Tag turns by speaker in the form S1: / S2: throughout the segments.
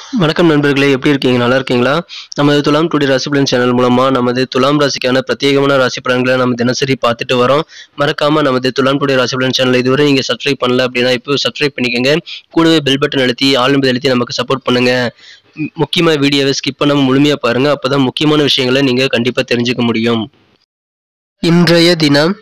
S1: வணக்கம் நண்பர்களே, எப்படி இருக்கீங்க? நல்லா இருக்கீங்களா? நமது துலாம் டுடே ராசி பலன் சேனல் மூலமா நமது துலாம் ராசிக்கான பிரத்யேகமான ராசி பலன்களை நம்ம தினசரி பார்த்துட்டு வரோம். மறக்காம நமது துலாம் டுடே ராசி பலன் சேனல் இதுவரை நீங்க சப்ஸ்கிரைப் பண்ணல அப்படின்னா இப்போ சப்ஸ்கிரைப் பண்ணிக்கோங்க. கூடவே பெல் பட்டன் அழுத்தி ஆல் என்பதை அழுத்தி நமக்கு சப்போர்ட் பண்ணுங்க. முக்கியமா வீடியோவை ஸ்கிப் பண்ணாம முழுமையா பாருங்க. அப்பதான் முக்கியமான விஷயங்களை நீங்க கண்டிப்பா தெரிஞ்சுக்க முடியும். இன்றைய தினம்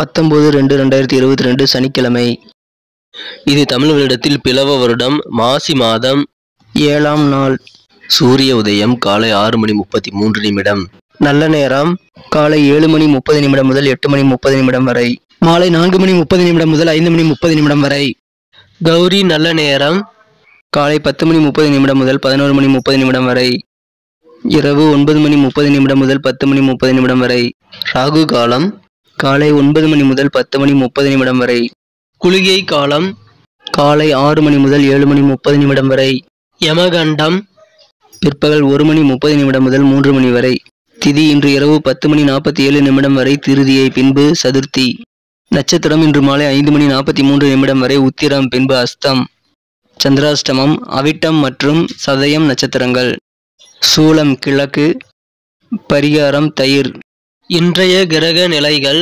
S1: 19/2/2022 சனிக்கிழமை. இது தமிழ் வருடத்தில் பிளவ வருடம் மாசி மாதம் 7ஆம் நாள். சூரிய உதயம் காலை 6:33 நல்ல நேரம் காலை 7:30 முதல் 8:30 வரை. மாலை 4:30 முதல் 5:30 வரை. கௌரி நல்ல நேரம் காலை 10:30 முதல் 11:30 வரை. இரவு 9:30 முதல் 10:30 வரை. ராகு காலம் காலை 9 முதல் 10:30 வரை. குளிகை காலம் காலை 6 முதல் 7:30 வரை. யமகண்டம் பிற்பகல் 1:30 முதல் 3 வரை. திதி இன்று இரவு 10:47 வரை திருதியை, பின்பு சதுர்த்தி. நட்சத்திரம் இன்று மாலை 5:43 வரை உத்திரம், பின்பு அஸ்தம். சந்திராஷ்டமம் அவிட்டம் மற்றும் சதயம் நட்சத்திரங்கள். சூலம் கிழக்கு. பரிகாரம் தயிர். இன்றைய கிரக நிலைகள்: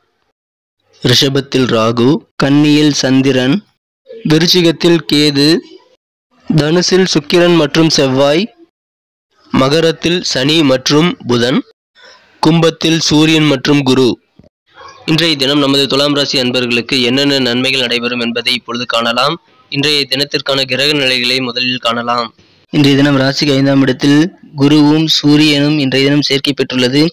S1: ரிஷபத்தில் ராகு, கன்னியில் சந்திரன், விருச்சிகத்தில் கேது, தனுசில் சுக்கிரன் மற்றும் செவ்வாய், மகரத்தில் சனி மற்றும் புதன், கும்பத்தில் சூரியன் மற்றும் குரு. இன்றைய தினம் நமது துலாம் ராசி அன்பர்களுக்கு என்னென்ன நன்மைகள் நடைபெறும் என்பதை இப்பொழுது காணலாம். இன்றைய தினத்திற்கான கிரக நிலைகளை முதலில் காணலாம். இன்றைய தினம் ராசிக்கு 5ஆம் இடத்தில் குருவும் சூரியனும் இன்றைய தினம் சேர்க்கை பெற்றுள்ளது.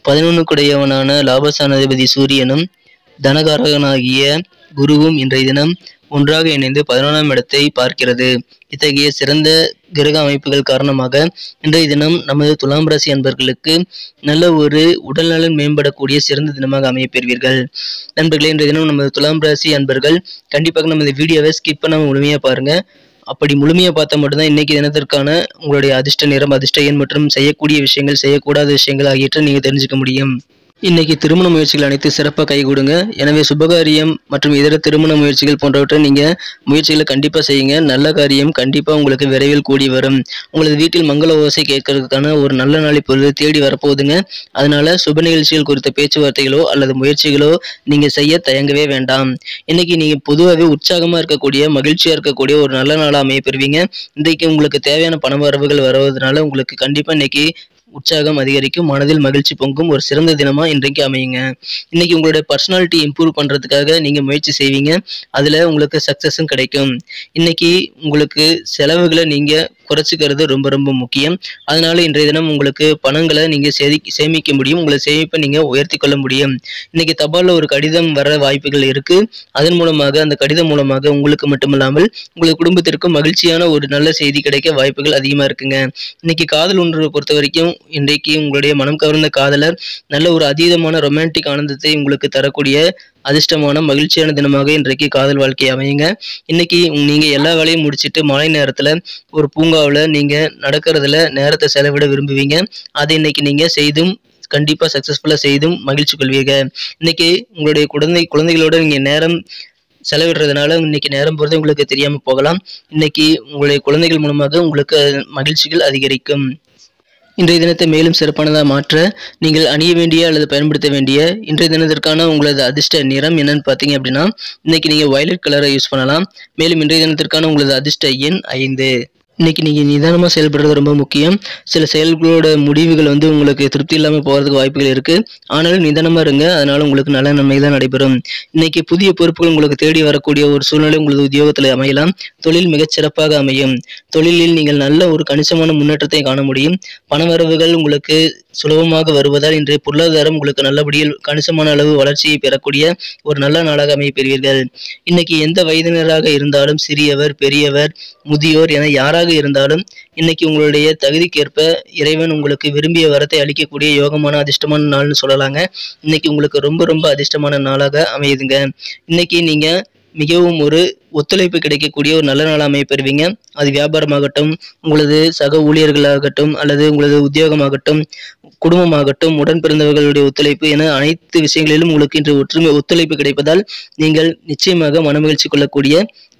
S1: 11 லாபஸ்தானாதிபதி சூரியனும் தனகாரகனாகிய குருவும் இன்றைய தினம் ஒன்றாக இணைந்து 11ஆம் இடத்தை பார்க்கிறது. இத்தகைய சிறந்த கிரக அமைப்புகள் காரணமாக இன்றைய தினம் நமது துலாம் ராசி அன்பர்களுக்கு நல்ல ஒரு உடல்நலன் மேம்படக்கூடிய சிறந்த தினமாக அமையப்பெறுவீர்கள். நண்பர்களே, இன்றைய தினம் நமது துலாம் ராசி அன்பர்கள் கண்டிப்பாக நமது வீடியோவை ஸ்கிப் பண்ணாம முழுமையா பாருங்க. அப்படி முழுமையா பார்த்தா மட்டும்தான் இன்னைக்கு தினத்திற்கான உங்களுடைய அதிர்ஷ்ட நிறம், அதிர்ஷ்ட எண் மற்றும் செய்யக்கூடிய விஷயங்கள், செய்யக்கூடாத விஷயங்கள் ஆகியவற்றை நீங்க தெரிஞ்சுக்க முடியும். இன்னைக்கு திருமண முயற்சிகள் அனைத்து சிறப்பாக கைகூடுங்க. எனவே சுபகாரியம் மற்றும் இதர திருமண முயற்சிகள் போன்றவற்றை நீங்க முயற்சிகளை கண்டிப்பா செய்யுங்க. நல்ல காரியம் கண்டிப்பா உங்களுக்கு விரைவில் கூடி வரும். உங்களது வீட்டில் மங்கள ஓசை கேட்கறதுக்கான ஒரு நல்ல நாள் இப்பொழுது தேடி வரப்போகுதுங்க. அதனால சுப நிகழ்ச்சிகள் குறித்த பேச்சுவார்த்தைகளோ அல்லது முயற்சிகளோ நீங்க செய்ய தயங்கவே வேண்டாம். இன்னைக்கு நீங்க பொதுவாகவே உற்சாகமா இருக்கக்கூடிய, மகிழ்ச்சியா இருக்கக்கூடிய ஒரு நல்ல நாளா அமைய பெறுவீங்க. இன்றைக்கு உங்களுக்கு தேவையான பண வரவுகள் வருவதனால உங்களுக்கு கண்டிப்பா இன்னைக்கு உற்சாகம் அதிகரிக்கும், மனதில் மகிழ்ச்சி பொங்கும் ஒரு சிறந்த தினமா இன்றைக்கு அமையுங்க. இன்னைக்கு உங்களுடைய பர்சனாலிட்டி இம்ப்ரூவ் பண்றதுக்காக நீங்க முயற்சி செய்வீங்க. அதுல உங்களுக்கு சக்சஸும் கிடைக்கும். இன்னைக்கு உங்களுக்கு செலவுகளை நீங்க குறைச்சிக்கிறது ரொம்ப ரொம்ப முக்கியம். அதனால இன்றைய தினம் உங்களுக்கு பணங்களை நீங்க சேமிக்க முடியும். உங்களை சேமிப்பை நீங்க உயர்த்தி கொள்ள முடியும். இன்னைக்கு தபால்ல ஒரு கடிதம் வர வாய்ப்புகள் இருக்கு. அதன் மூலமாக, அந்த கடிதம் மூலமாக உங்களுக்கு மட்டுமில்லாமல் உங்கள் குடும்பத்திற்கும் மகிழ்ச்சியான ஒரு நல்ல செய்தி கிடைக்க வாய்ப்புகள் அதிகமா இருக்குங்க. இன்னைக்கு காதல் உணர்வை பொறுத்த வரைக்கும் இன்றைக்கு உங்களுடைய மனம் கவர்ந்த காதலர் நல்ல ஒரு அதீதமான ரொமான்டிக் ஆனந்தத்தை உங்களுக்கு தரக்கூடிய அதிர்ஷ்டமான மகிழ்ச்சியான தினமாக இன்றைக்கு காதல் வாழ்க்கை அமையுங்க. இன்னைக்கு நீங்க எல்லா வேலையும் முடிச்சுட்டு மாலை நேரத்துல ஒரு பூங்காவில் நீங்க நடக்கிறதுல நேரத்தை செலவிட விரும்புவீங்க. அதை இன்னைக்கு நீங்க செய்தும் கண்டிப்பா சக்சஸ்ஃபுல்லா செய்தும் மகிழ்ச்சி கொள்வீங்க. இன்னைக்கு உங்களுடைய குழந்தைகளோட நீங்க நேரம் செலவிடுறதுனால இன்னைக்கு நேரம் போறது உங்களுக்கு தெரியாம போகலாம். இன்னைக்கு உங்களுடைய குழந்தைகள் மூலமாக உங்களுக்கு மகிழ்ச்சிகள் அதிகரிக்கும். இன்றைய தினத்தை மேலும் சிறப்பானதாக மாற்ற நீங்கள் அணிய வேண்டிய அல்லது பயன்படுத்த வேண்டிய இன்றைய தினத்திற்கான உங்களது அதிர்ஷ்ட நிறம் என்னன்னு பார்த்தீங்க அப்படின்னா, இன்னைக்கு நீங்கள் வயலட் கலரை யூஸ் பண்ணலாம். மேலும் இன்றைய தினத்திற்கான உங்களது அதிர்ஷ்ட எண் 5. இன்னைக்கு நீங்கள் நிதானமாக செயல்படுறது ரொம்ப முக்கியம். சில செயல்களோட முடிவுகள் உங்களுக்கு திருப்தி இல்லாமல் போகிறதுக்கு வாய்ப்புகள் இருக்குது. ஆனாலும் நிதானமாக இருங்க. அதனால உங்களுக்கு நல்ல நன்மை தான் நடைபெறும். இன்னைக்கு புதிய பொறுப்புகள் உங்களுக்கு தேடி வரக்கூடிய ஒரு சூழ்நிலை உங்களது உத்தியோகத்தில் அமையலாம். தொழில் மிகச் சிறப்பாக அமையும். தொழிலில் நீங்கள் நல்ல ஒரு கணிசமான முன்னேற்றத்தை காண முடியும். பணவரவுகள் உங்களுக்கு சுலபமாக வருவதால் இன்றைய பொருளாதாரம் உங்களுக்கு நல்லபடியில் கணிசமான அளவு வளர்ச்சியை பெறக்கூடிய ஒரு நல்ல நாளாக அமையப்பெறுவீர்கள். இன்னைக்கு எந்த வயதினராக இருந்தாலும், சிறியவர், பெரியவர், முதியோர் என யாராக இருந்தாலும் இன்னைக்கு உங்களுடைய தகுதிக்கேற்ப இறைவன் உங்களுக்கு விரும்பிய வரத்தை அளிக்கக்கூடிய யோகமான அதிர்ஷ்டமான நாள்னு சொல்லலாங்க. இன்னைக்கு உங்களுக்கு ரொம்ப ரொம்ப அதிர்ஷ்டமான நாளாக அமையுதுங்க. இன்னைக்கு நீங்க மிகவும் ஒரு ஒத்துழைப்பு கிடைக்கக்கூடிய ஒரு நல்ல நாள் அமைய பெறுவீங்க. அது வியாபாரமாகட்டும், உங்களது சக ஊழியர்களாகட்டும், அல்லது உங்களது உத்தியோகமாகட்டும், குடும்பமாகட்டும், உடன் பிறந்தவர்களுடைய ஒத்துழைப்பு என அனைத்து விஷயங்களிலும் உங்களுக்கு இன்று ஒற்றுமை ஒத்துழைப்பு கிடைப்பதால் நீங்கள் நிச்சயமாக மனமகிழ்ச்சி கொள்ளக்கூடிய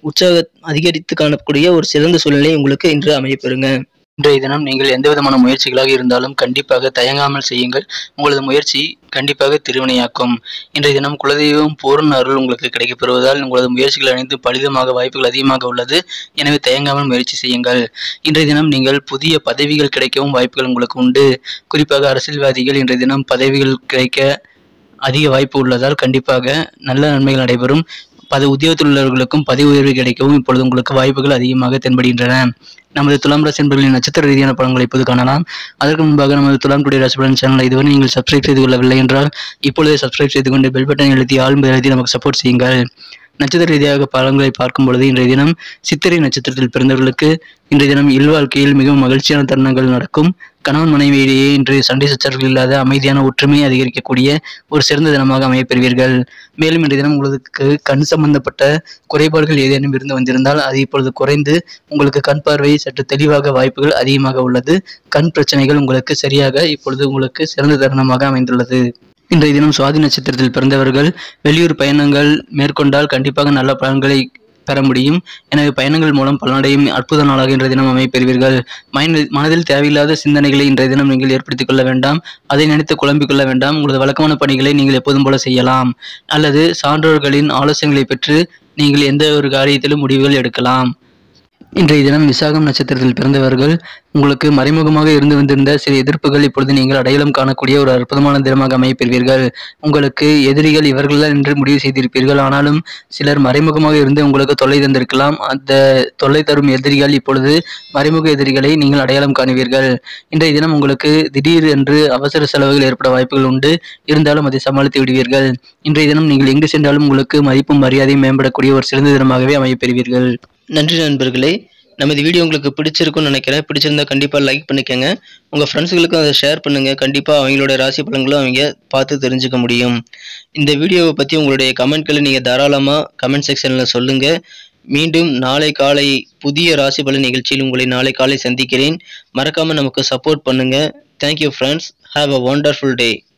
S1: அதிகரித்து காணக்கூடிய ஒரு சிறந்த சூழ்நிலை உங்களுக்கு இன்று அமையப்பெறுங்க. இன்றைய தினம் நீங்கள் எந்த விதமான முயற்சிகளாக இருந்தாலும் கண்டிப்பாக தயங்காமல் செய்யுங்கள். உங்களது முயற்சி கண்டிப்பாக திருவினையாக்கும். இன்றைய தினம் குலதெய்வம் பூரண அருள் உங்களுக்கு கிடைக்கப்பெறுவதால் உங்களது முயற்சிகள் அனைத்து பலிதமாக வாய்ப்புகள் அதிகமாக உள்ளது. எனவே தயங்காமல் முயற்சி செய்யுங்கள். இன்றைய தினம் நீங்கள் புதிய பதவிகள் கிடைக்கவும் வாய்ப்புகள் உங்களுக்கு உண்டு. குறிப்பாக அரசியல்வாதிகள் இன்றைய தினம் பதவிகள் கிடைக்க அதிக வாய்ப்பு உள்ளதால் கண்டிப்பாக நல்ல நன்மைகள் நடைபெறும். உத்தியோகத்தில் உள்ளவர்களுக்கும் பதவி உயர்வு கிடைக்கவும் இப்பொழுது உங்களுக்கு வாய்ப்புகள் அதிகமாக தென்படுகின்றன. நமது துலாம் ராசி என்பர்களின் நட்சத்திர ரீதியான பலன்களை இப்போது காணலாம். அதற்கு முன்பாக நமது துலாம் டுடே ராசி பலன் சேனலை இதுவரை நீங்கள் சப்ஸ்கிரைப் செய்து கொள்ளவில்லை என்றால் இப்பொழுதே சப்ஸ்கிரைப் செய்து கொண்டு பெல் பட்டன் அழுத்தி ஆல் எழுதி நமக்கு சப்போர்ட் செய்யுங்கள். நட்சத்திர ரீதியாக பலன்களை பார்க்கும் பொழுது இன்றைய தினம் சித்திரை நட்சத்திரத்தில் பிறந்தவர்களுக்கு இன்றைய தினம் இல்வாழ்க்கையில் மிகவும் மகிழ்ச்சியான தருணங்கள் நடக்கும். கணவன் மனைவியிடையே இன்றைய சண்டை சச்சரவுகள் இல்லாத அமைதியான ஒற்றுமையை அதிகரிக்கக்கூடிய ஒரு சிறந்த தினமாக அமையப்பெறுவீர்கள். மேலும் இன்றைய தினம் உங்களுக்கு கண் சம்பந்தப்பட்ட குறைபாடுகள் ஏதேனும் இருந்து வந்திருந்தால் அது இப்பொழுது குறைந்து உங்களுக்கு கண் பார்வை சற்று தெளிவாக வாய்ப்புகள் அதிகமாக உள்ளது. கண் பிரச்சனைகள் உங்களுக்கு சரியாக இப்பொழுது உங்களுக்கு சிறந்த தருணமாக அமைந்துள்ளது. இன்றைய தினம் சுவாதி நட்சத்திரத்தில் பிறந்தவர்கள் வெளியூர் பயணங்கள் மேற்கொண்டால் கண்டிப்பாக நல்ல பலன்களை பெற முடியும். எனவே பயணங்கள் மூலம் பலனடையும் அற்புத நாளாக இன்றைய தினம் அமைப்பெறுவீர்கள். மனதில் தேவையில்லாத சிந்தனைகளை இன்றைய தினம் நீங்கள் ஏற்படுத்திக் கொள்ள வேண்டாம். அதை நினைத்து குழம்பிக் கொள்ள வேண்டாம். உங்களது வழக்கமான பணிகளை நீங்கள் எப்போதும் போல செய்யலாம். அல்லது சான்றோர்களின் ஆலோசனைகளை பெற்று நீங்கள் எந்த ஒரு காரியத்திலும் முடிவுகள் எடுக்கலாம். இன்றைய தினம் விசாகம் நட்சத்திரத்தில் பிறந்தவர்கள் உங்களுக்கு மறைமுகமாக இருந்து வந்திருந்த சில எதிர்ப்புகள் இப்பொழுது நீங்கள் அடையாளம் காணக்கூடிய ஒரு அற்புதமான தினமாக அமைப்பெறுவீர்கள். உங்களுக்கு எதிரிகள் இவர்கள்தான் என்று முடிவு செய்திருப்பீர்கள். ஆனாலும் சிலர் மறைமுகமாக இருந்து உங்களுக்கு தொல்லை தந்திருக்கலாம். அந்த தொல்லை தரும் எதிரிகள் இப்பொழுது மறைமுக எதிரிகளை நீங்கள் அடையாளம் காணுவீர்கள். இன்றைய தினம் உங்களுக்கு திடீர் என்று அவசர செலவுகள் ஏற்பட வாய்ப்புகள் உண்டு. இருந்தாலும் அதை சமாளித்து விடுவீர்கள். இன்றைய தினம் நீங்கள் எங்கு சென்றாலும் உங்களுக்கு மதிப்பும் மரியாதையும் மேம்படக்கூடிய ஒரு சிறந்த தினமாகவே அமையப்பெறுவீர்கள். நன்றி நண்பர்களே. நமது வீடியோ உங்களுக்கு பிடிச்சிருக்குன்னு நினைக்கிறேன். பிடிச்சிருந்தா கண்டிப்பாக லைக் பண்ணிக்கோங்க. உங்கள் ஃப்ரெண்ட்ஸுகளுக்கும் அதை ஷேர் பண்ணுங்கள். கண்டிப்பாக அவங்களோட ராசி பலன்களும் அவங்க பார்த்து தெரிஞ்சுக்க முடியும். இந்த வீடியோவை பற்றி உங்களுடைய கமெண்ட்களை நீங்கள் தாராளமாக கமெண்ட் செக்ஷனில் சொல்லுங்கள். மீண்டும் நாளை காலை புதிய ராசி பலன் நிகழ்ச்சியில் உங்களை நாளை காலை சந்திக்கிறேன். மறக்காமல் நமக்கு சப்போர்ட் பண்ணுங்கள். Thank you friends. Have a wonderful day.